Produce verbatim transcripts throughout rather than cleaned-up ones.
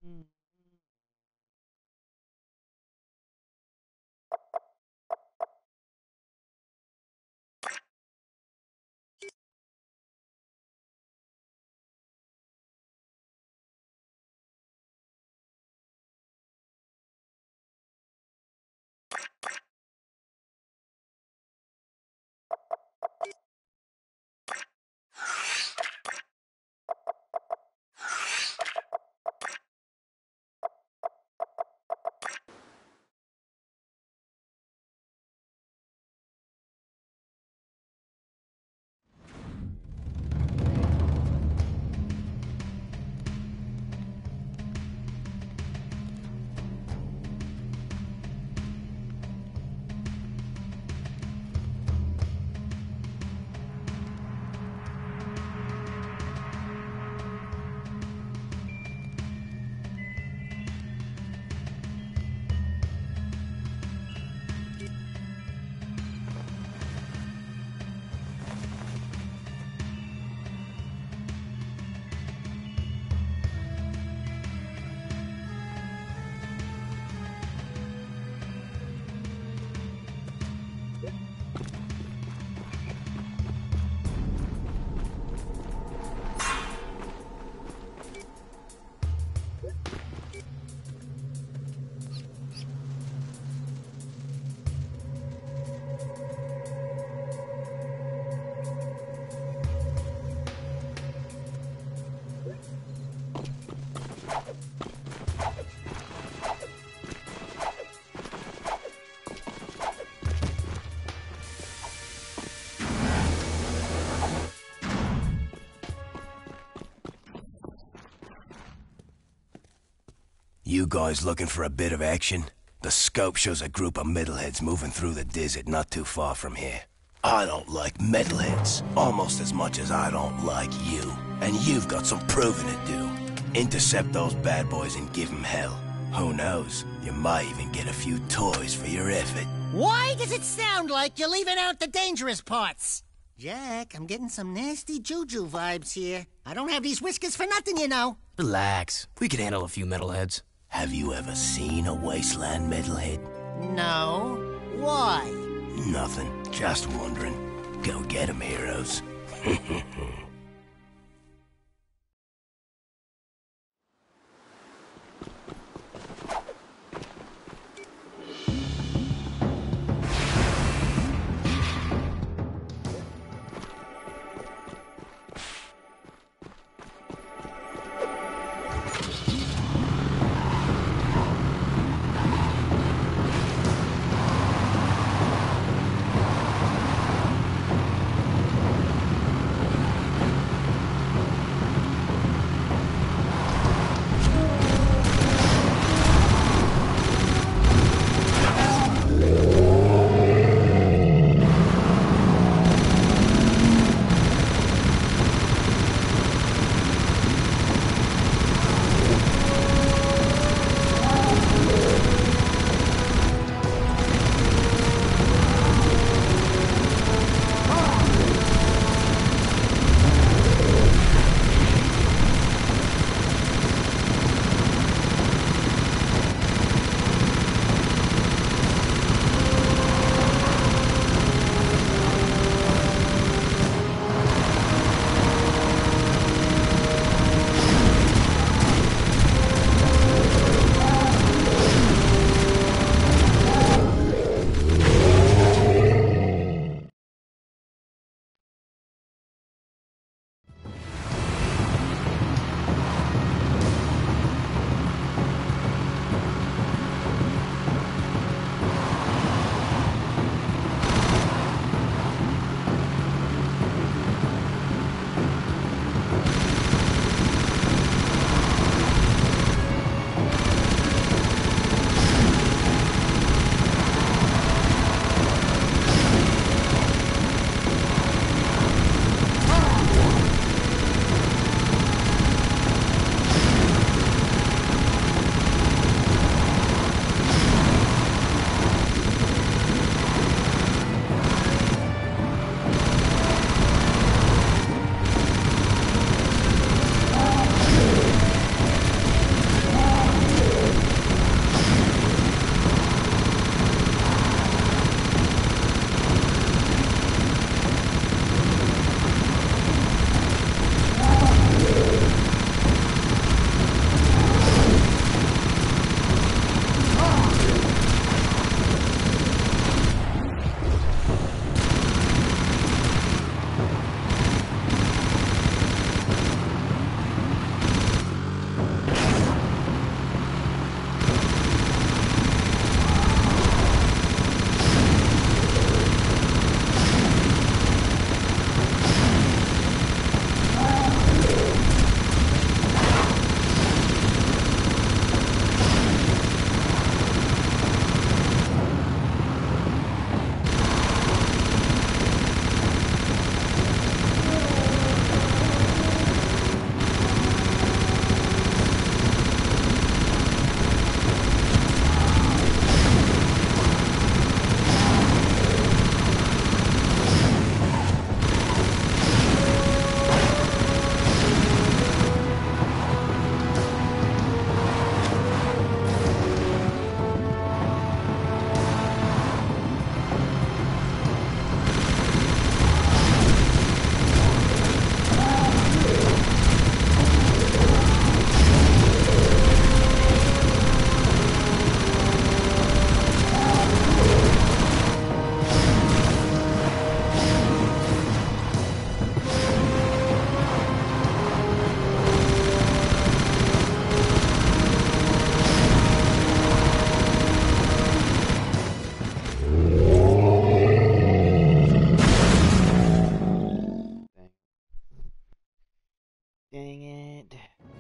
You guys looking for a bit of action? The scope shows a group of metalheads moving through the desert not too far from here. I don't like metalheads, almost as much as I don't like you. And you've got some proving to do. Intercept those bad boys and give them hell. Who knows, you might even get a few toys for your effort. Why does it sound like you're leaving out the dangerous parts? Jack, I'm getting some nasty juju vibes here. I don't have these whiskers for nothing, you know. Relax. We could handle a few metalheads. Have you ever seen a wasteland metalhead? No. Why? Nothing. Just wondering. Go get 'em, heroes. Dang it.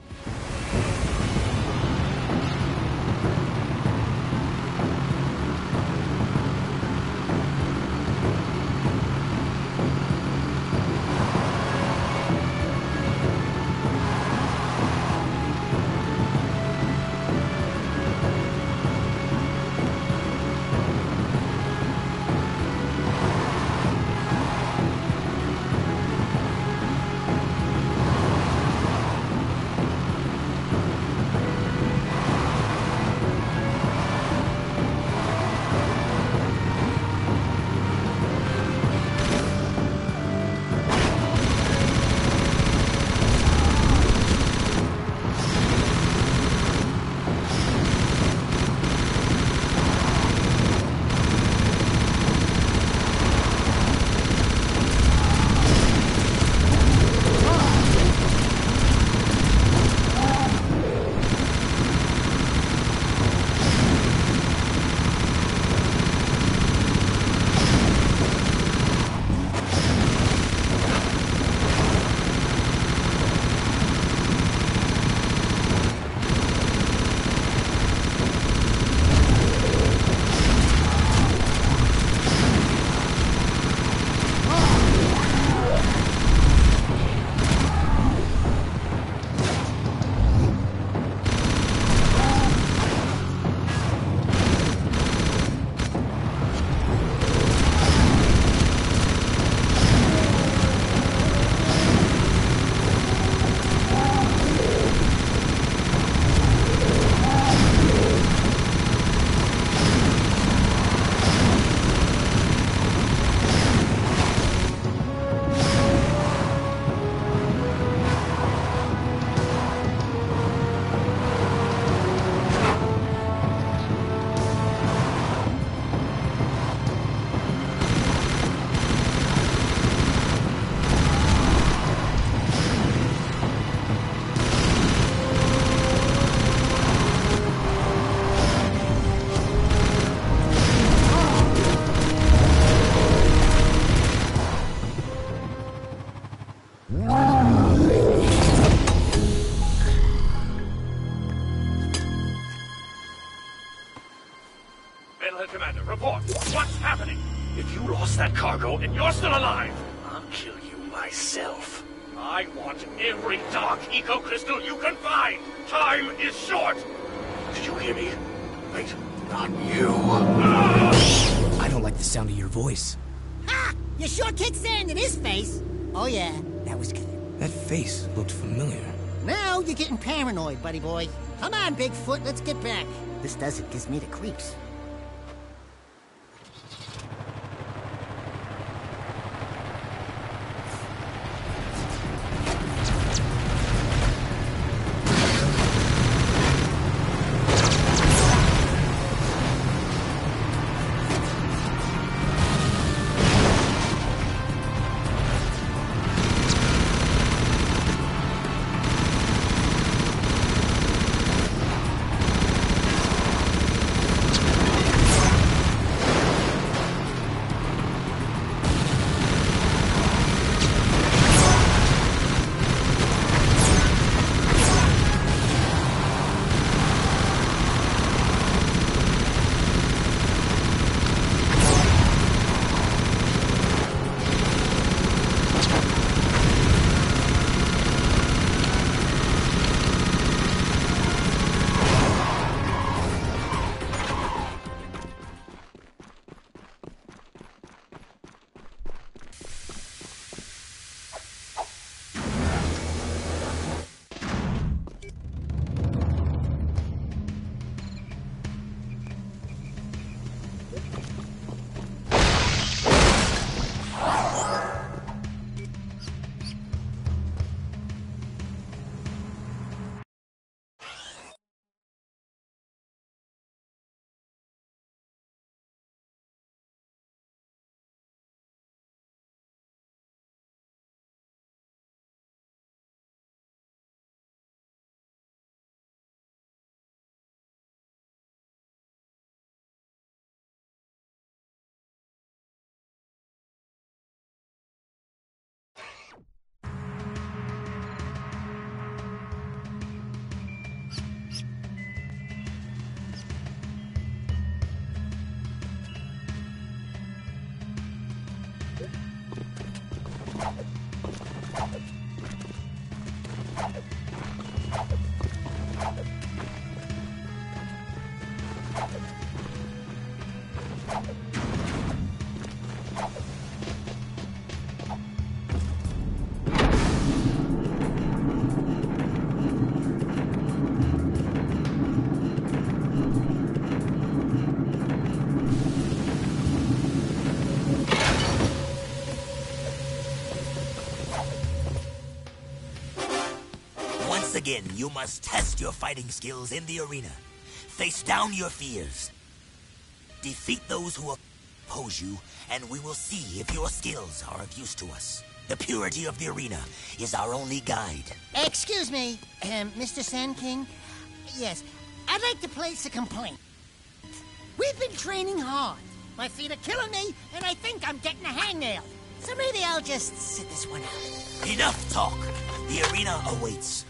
Metalhead Commander, report. What's happening? If you lost that cargo and you're still alive, I'll kill you myself. I want every dark eco-crystal you can find. Time is short. Did you hear me? Wait, not you. I don't like the sound of your voice. Ha! You sure kicked sand in his face. Oh yeah, that was good. That face looked familiar. Now you're getting paranoid, buddy boy. Come on, Bigfoot, let's get back. This desert gives me the creeps. Once again, you must test your fighting skills in the arena. Face down your fears. Defeat those who oppose you, and we will see if your skills are of use to us. The purity of the arena is our only guide. Excuse me, um, Mister Sand King. Yes, I'd like to place a complaint. We've been training hard. My feet are killing me, and I think I'm getting a hangnail. So maybe I'll just sit this one out. Enough talk. The arena awaits.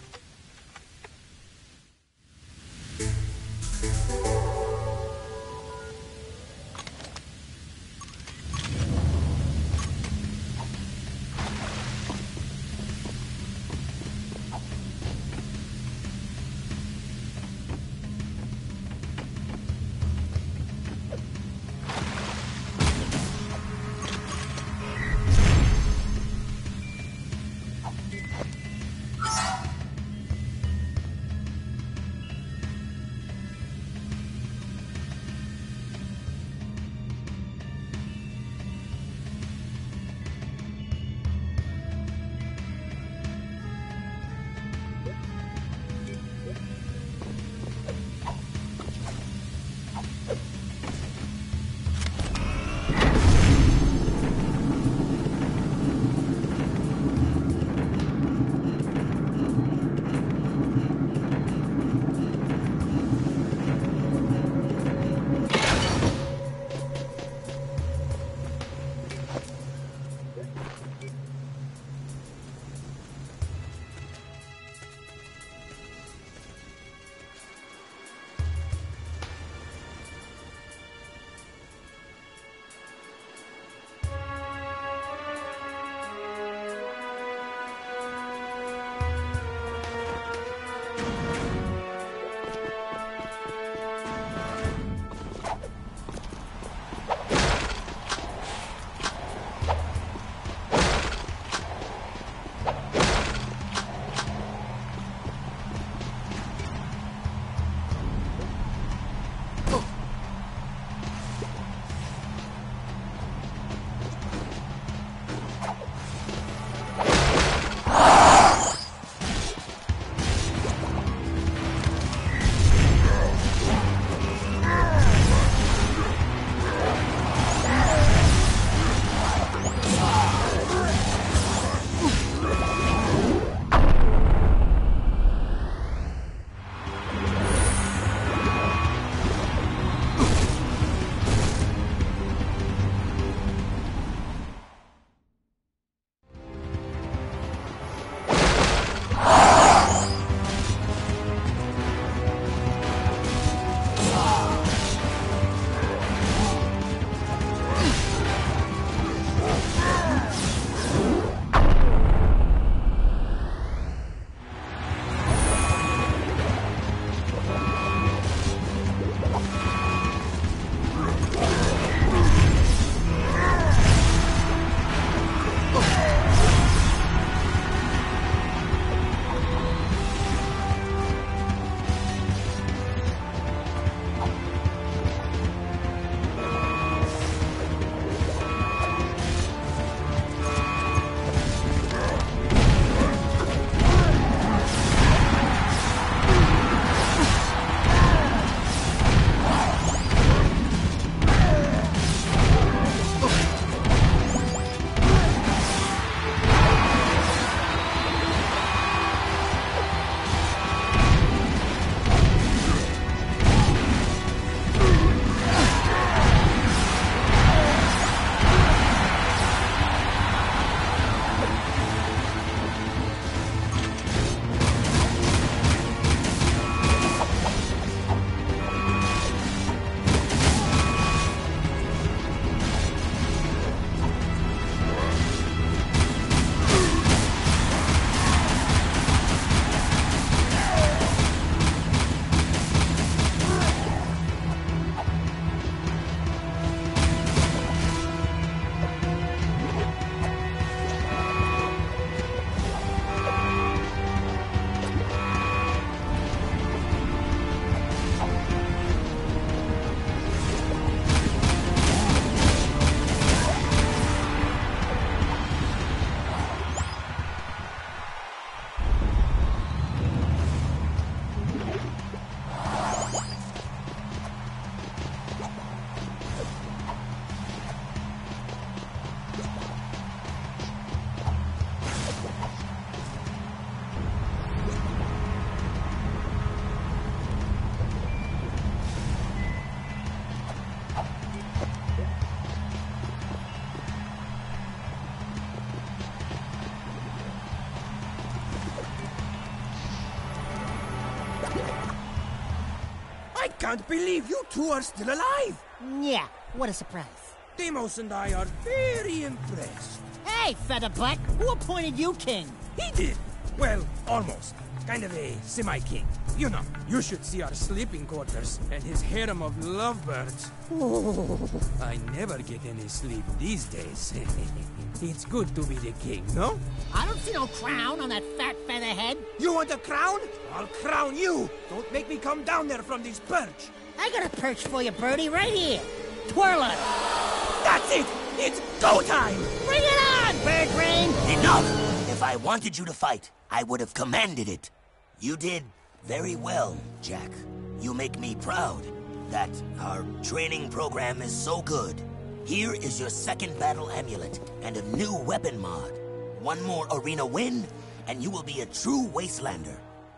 can't believe you two are still alive! Yeah, what a surprise. Deimos and I are very impressed. Hey, Featherbutt, who appointed you king? He did. Well, almost. Kind of a semi-king. You know, you should see our sleeping quarters and his harem of lovebirds. I never get any sleep these days. It's good to be the king, no? I don't see no crown on that fat featherhead. You want a crown? I'll crown you! Don't make me come down there from this perch! I got a perch for you, Birdie, right here. Twirl it. That's it! It's go time! Bring it on, Bird Brain! Enough! If I wanted you to fight, I would have commanded it. You did very well, Jack. You make me proud that our training program is so good. Here is your second battle amulet and a new weapon mod. One more arena win, and you will be a true Wastelander.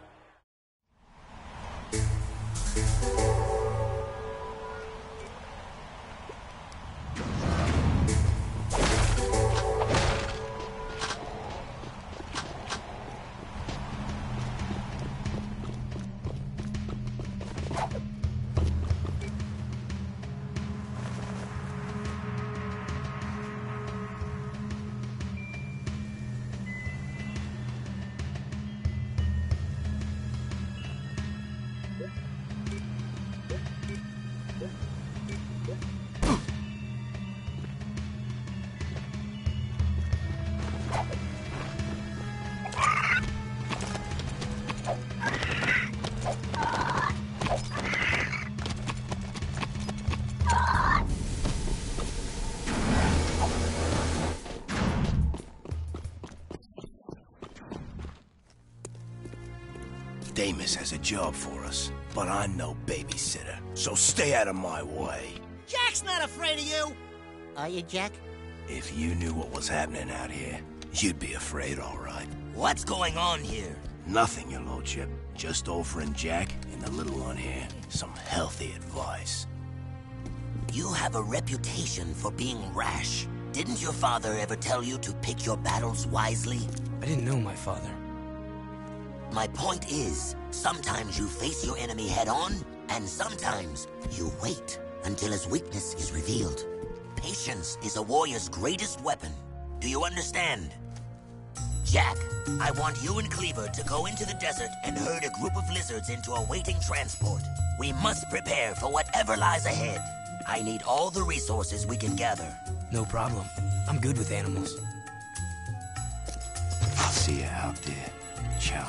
Deimos has a job for us, but I'm no babysitter, so stay out of my way. Jack's not afraid of you. Are you, Jack? If you knew what was happening out here, you'd be afraid, all right. What's going on here? Nothing, your lordship. Just offering Jack and the little one here some healthy advice. You have a reputation for being rash. Didn't your father ever tell you to pick your battles wisely? I didn't know my father. My point is, sometimes you face your enemy head-on, and sometimes you wait until his weakness is revealed. Patience is a warrior's greatest weapon. Do you understand? Jack, I want you and Cleaver to go into the desert and herd a group of lizards into a waiting transport. We must prepare for whatever lies ahead. I need all the resources we can gather. No problem. I'm good with animals. I'll see you out there, chum.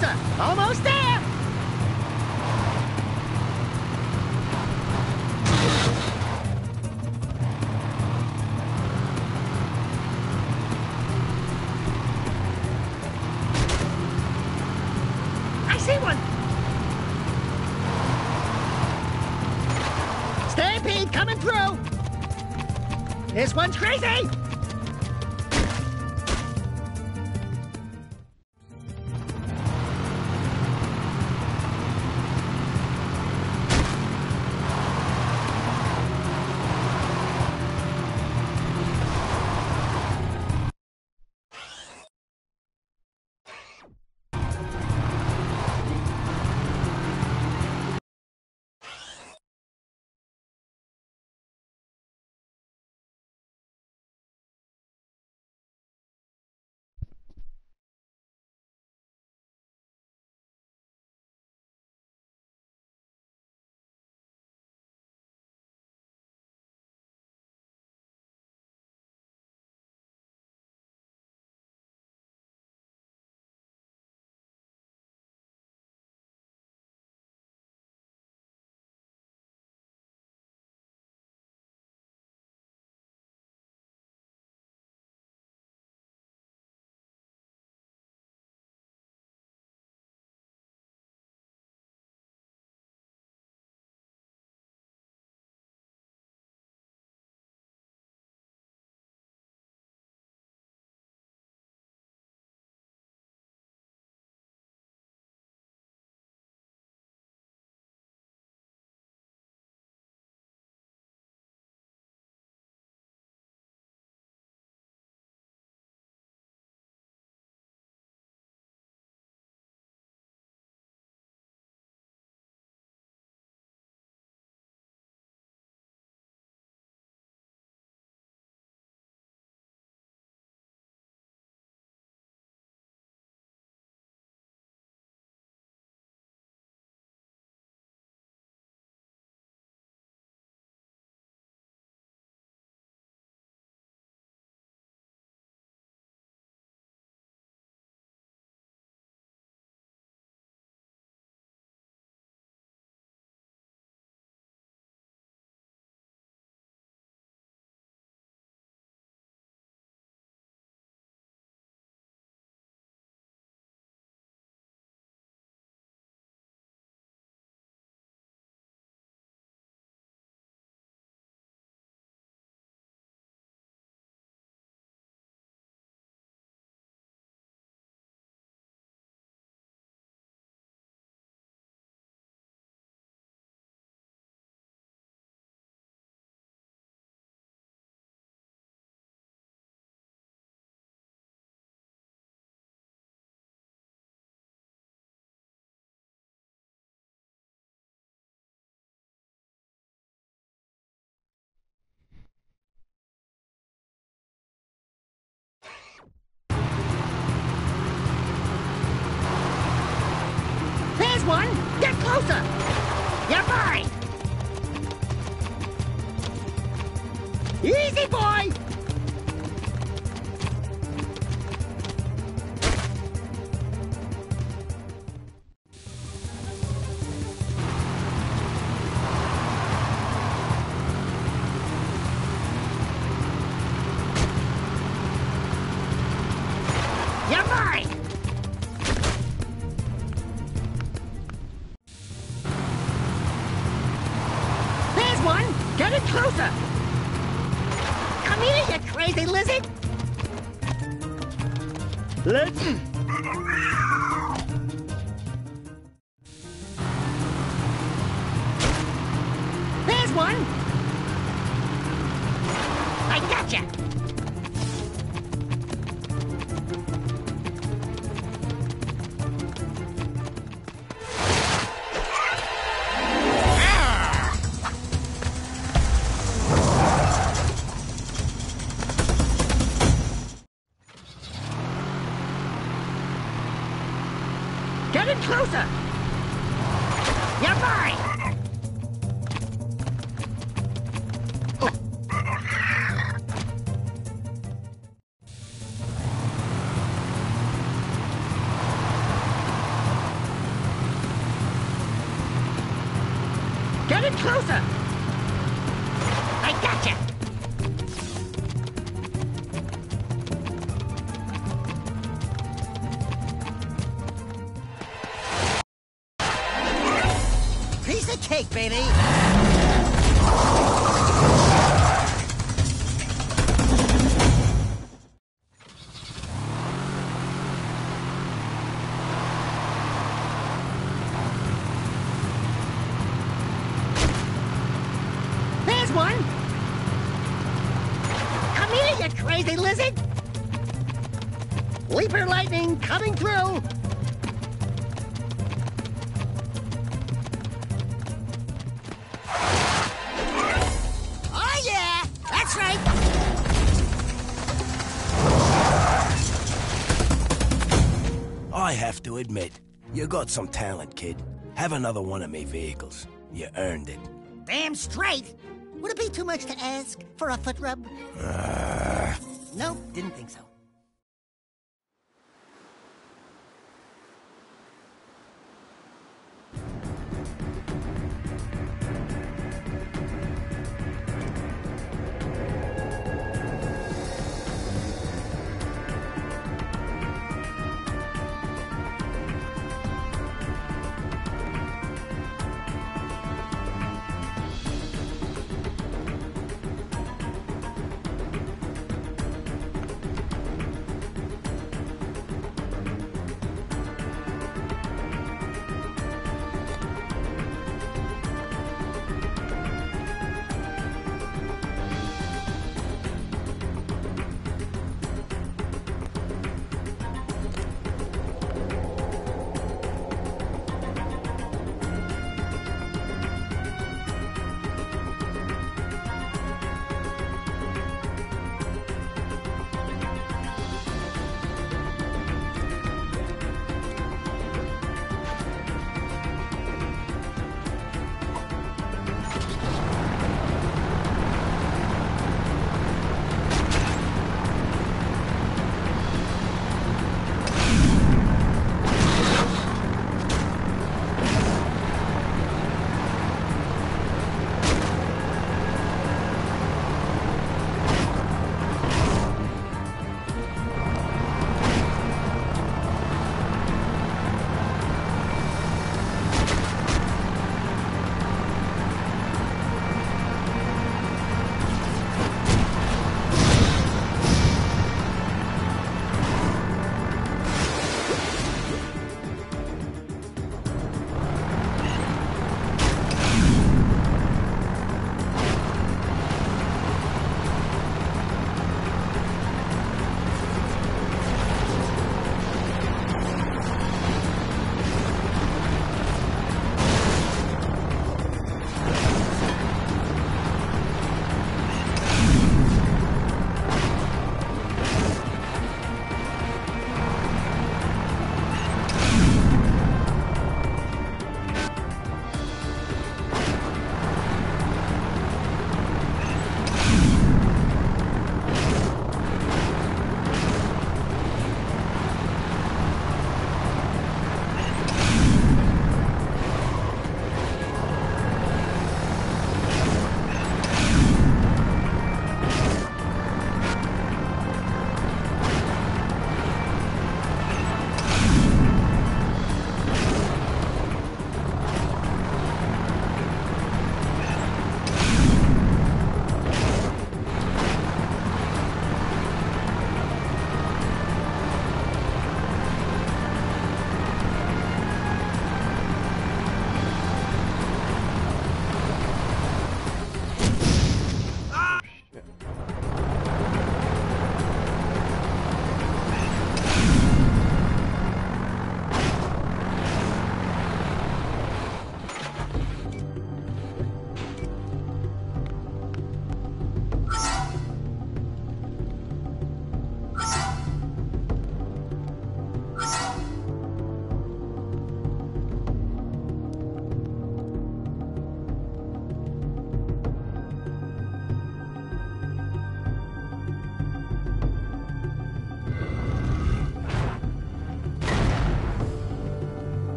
closer! Almost there! I see one! Stampede coming through! This one's crazy! There's one! Get closer! You're fine! Easy, boy! You're fine! One, get it closer! Come here, you crazy lizard! Let's... There's one! I gotcha! Get it closer! You're fine! Get closer! I gotcha! Piece of cake, baby! There's one! Come here, you crazy lizard! Leaper lightning coming through! Oh yeah! That's right! I have to admit, you got some talent, kid. Have another one of me vehicles. You earned it. Damn straight! Would it be too much to ask for a foot rub? Uh... Nope, didn't think so.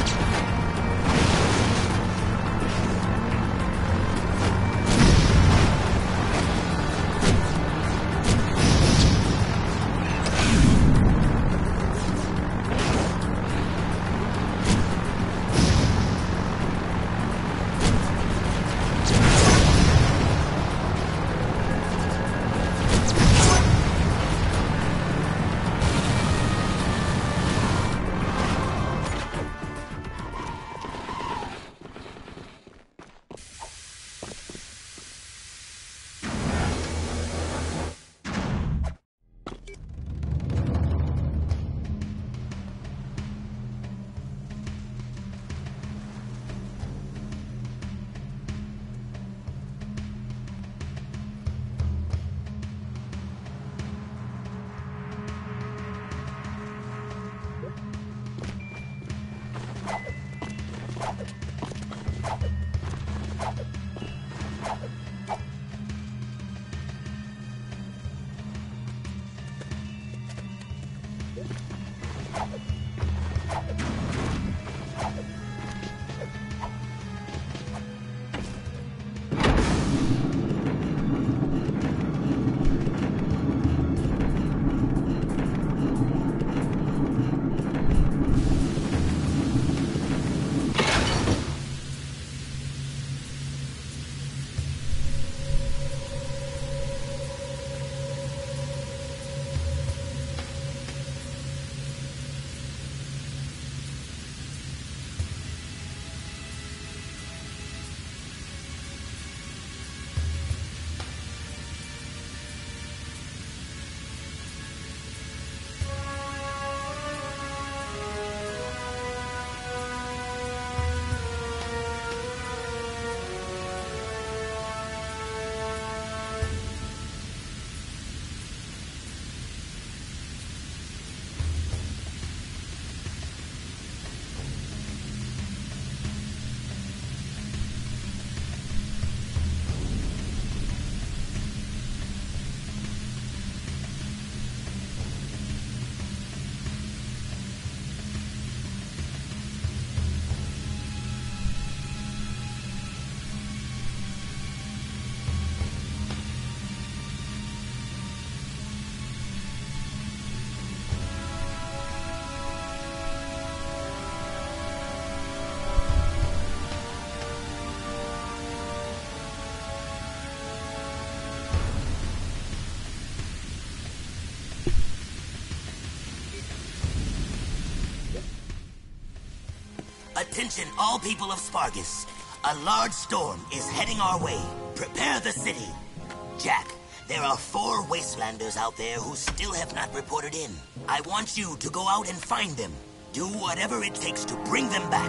Attention all people of Spargus. A large storm is heading our way. Prepare the city. Jack, there are four Wastelanders out there who still have not reported in. I want you to go out and find them. Do whatever it takes to bring them back.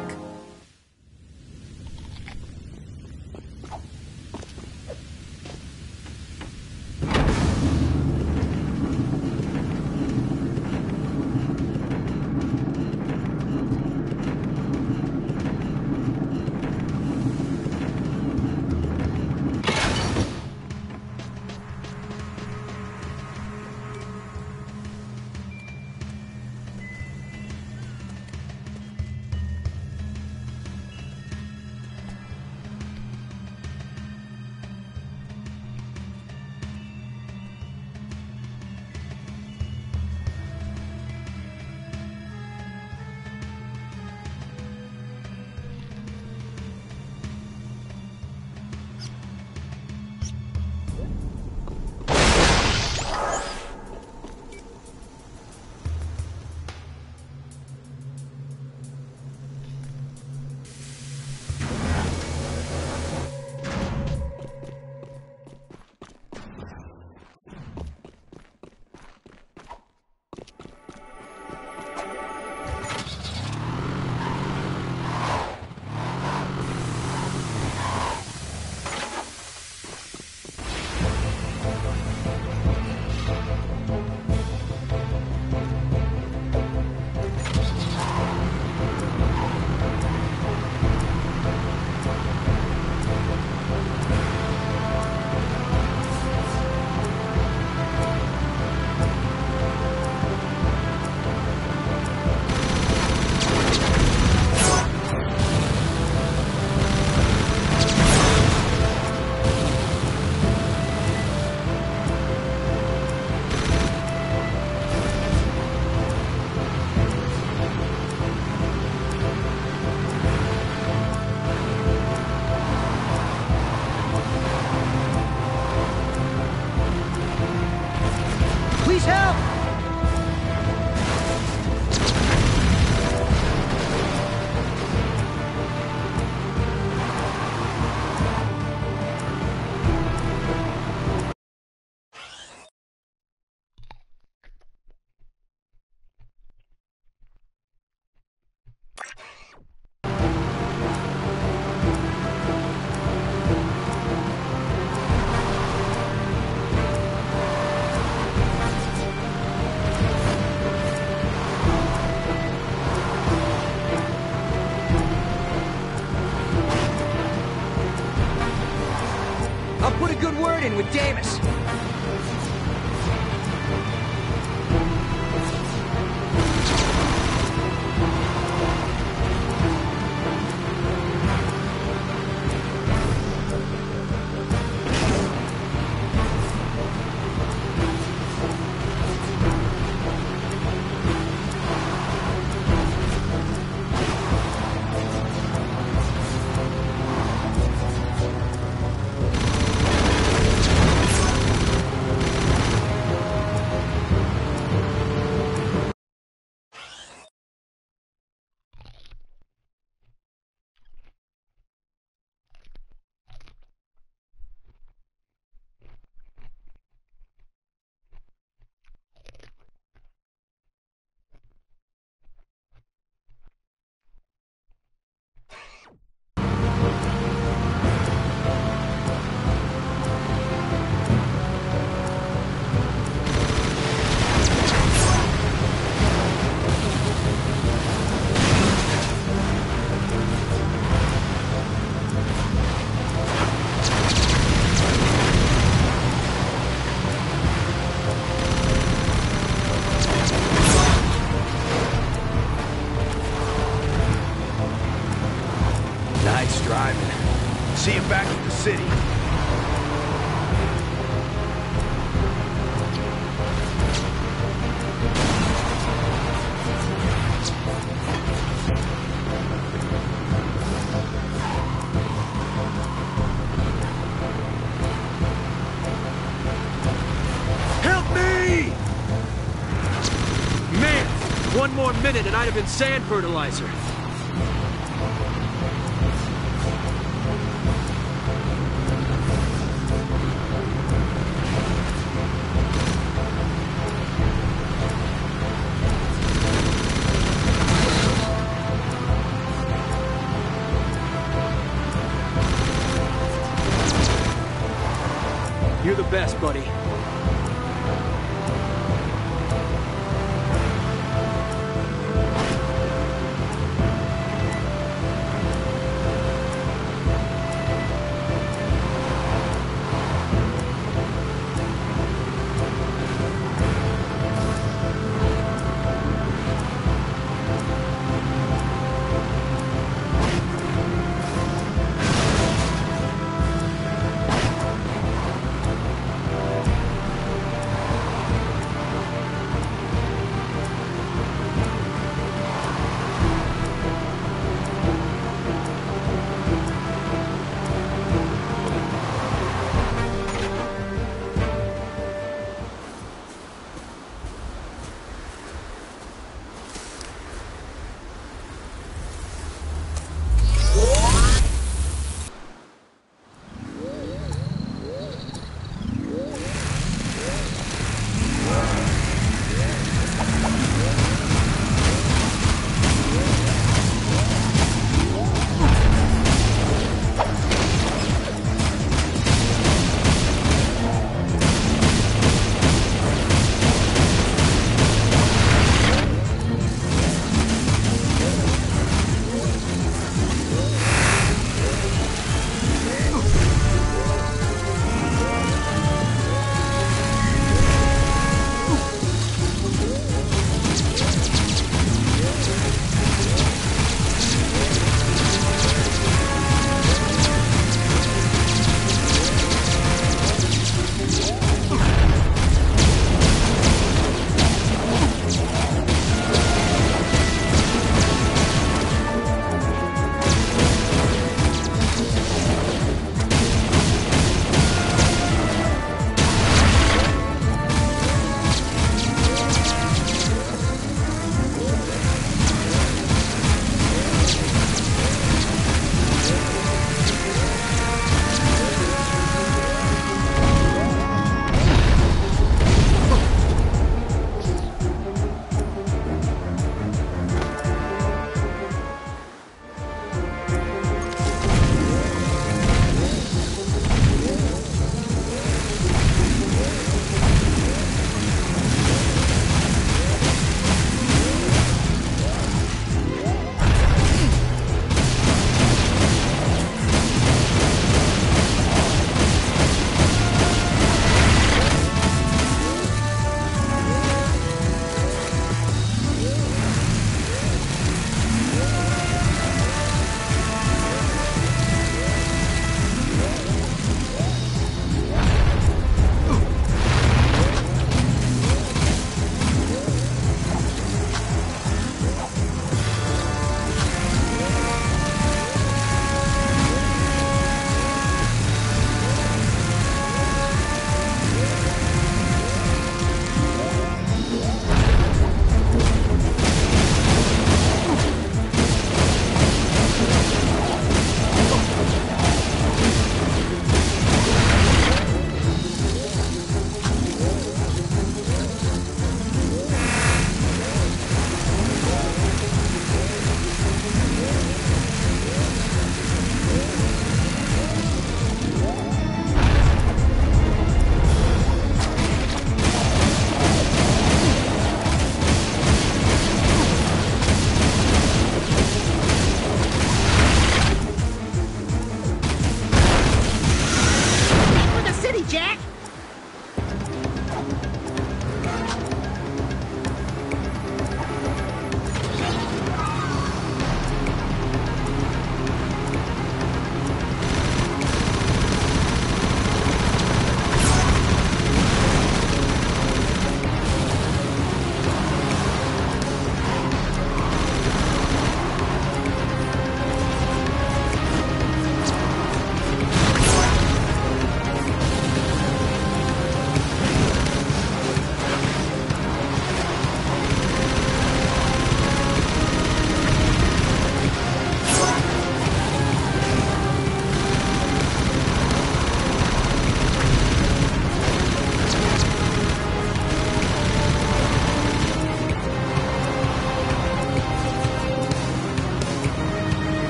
word in with Damus. Nice driving. See you back at the city. Help me! Man, one more minute and I'd have been sand fertilizer. You're the best, buddy.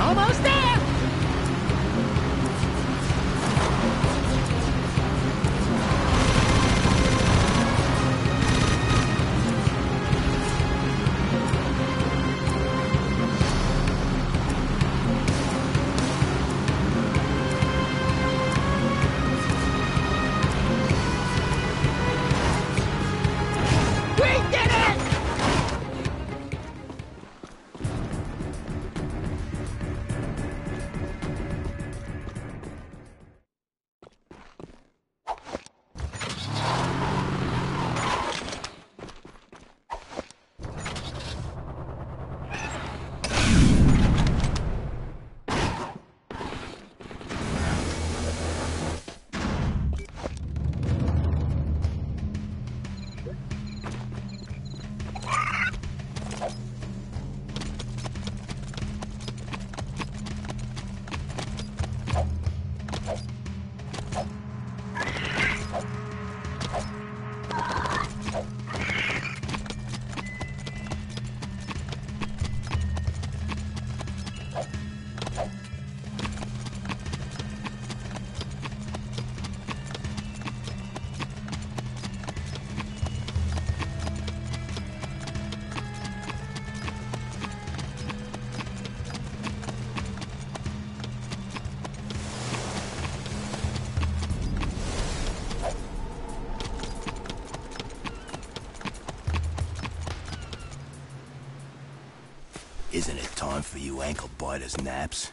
Almost there! Isn't it time for you ankle biters naps?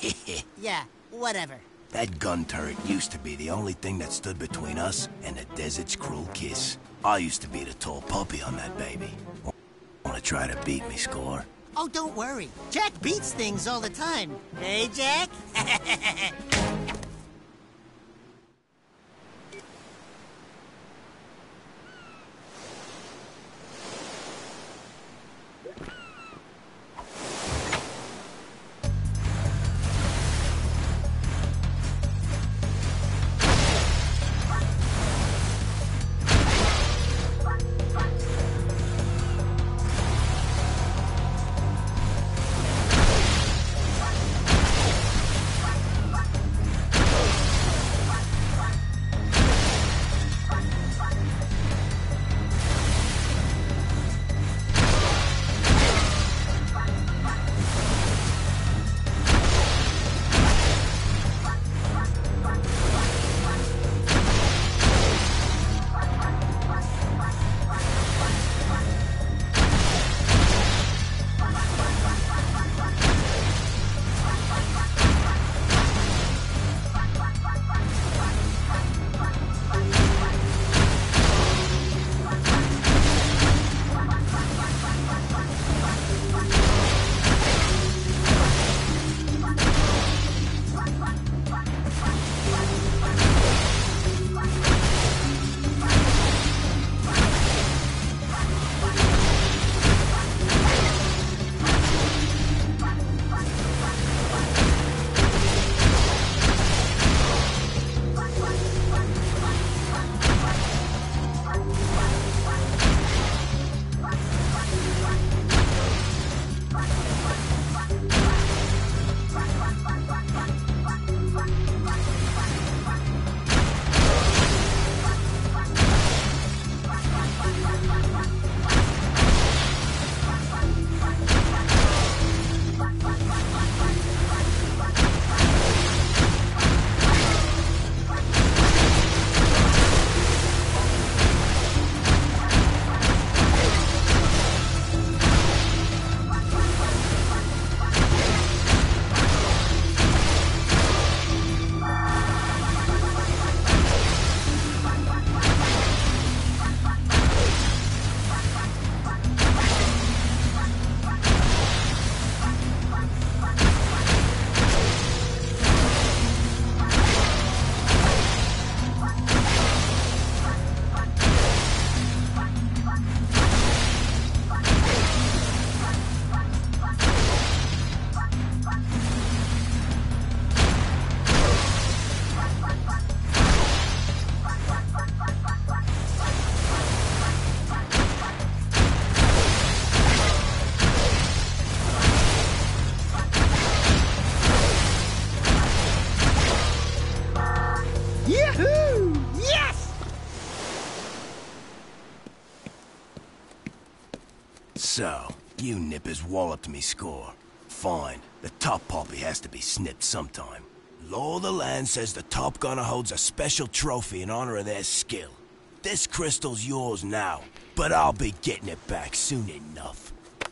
Yeah, whatever. That gun turret used to be the only thing that stood between us and the desert's cruel kiss. I used to be the tall puppy on that baby. Wanna try to beat me, Score? Oh, don't worry. Jack beats things all the time. Hey, Jack? So, you nippers walloped me score. Fine. The top poppy has to be snipped sometime. Law of the land says the top gunner holds a special trophy in honor of their skill. This crystal's yours now, but I'll be getting it back soon enough.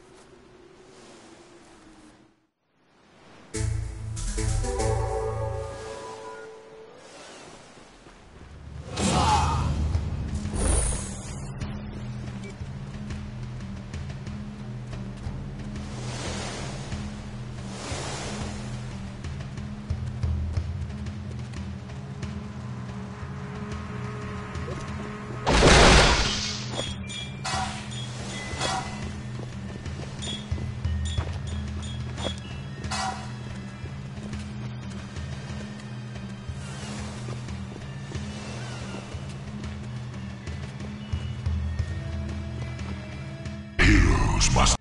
Must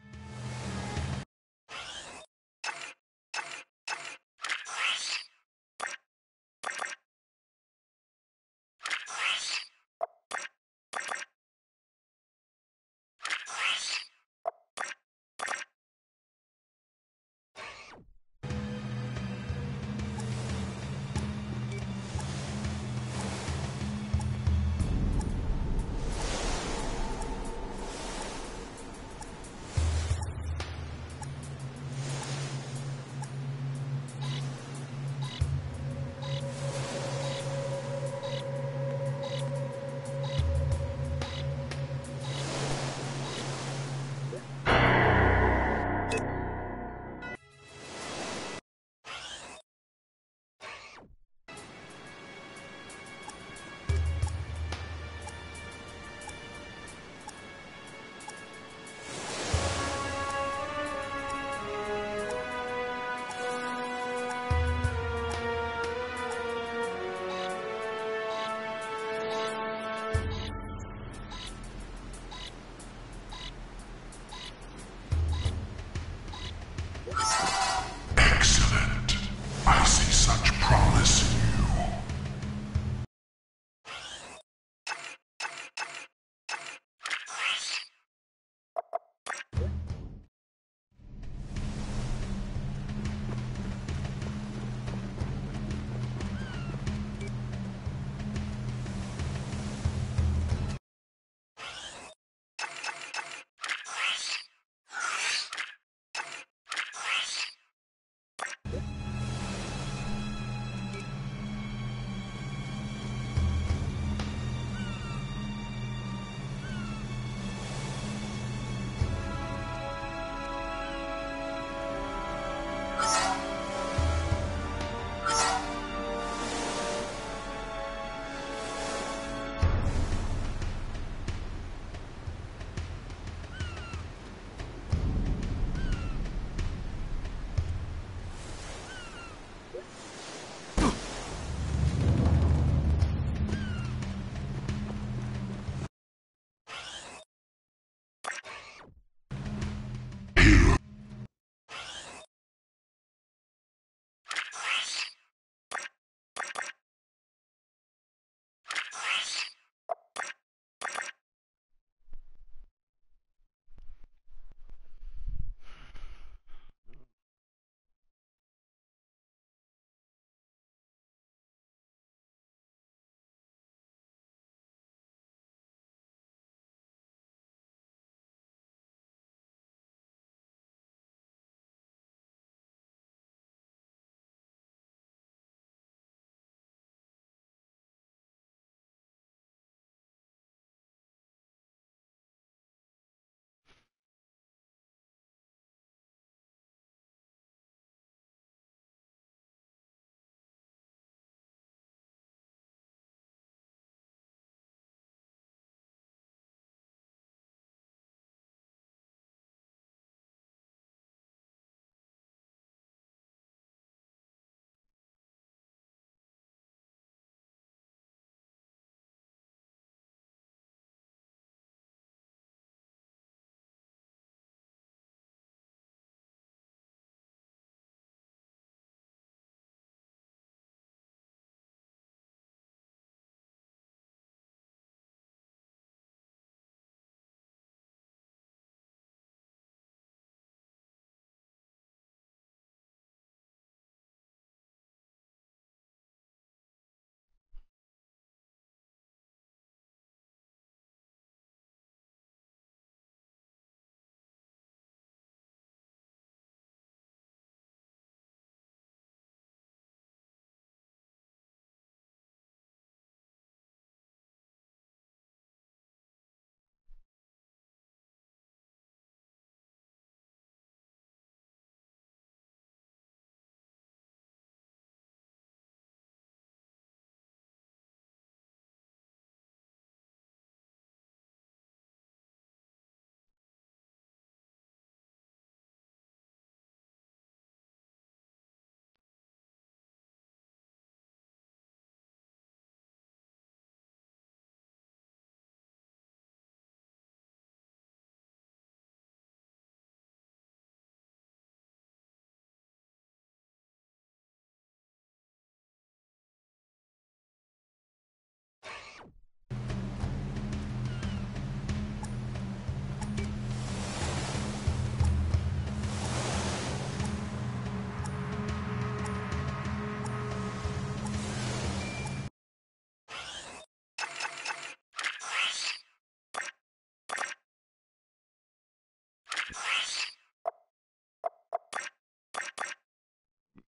excellent. I see such promise in you.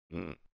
Mm.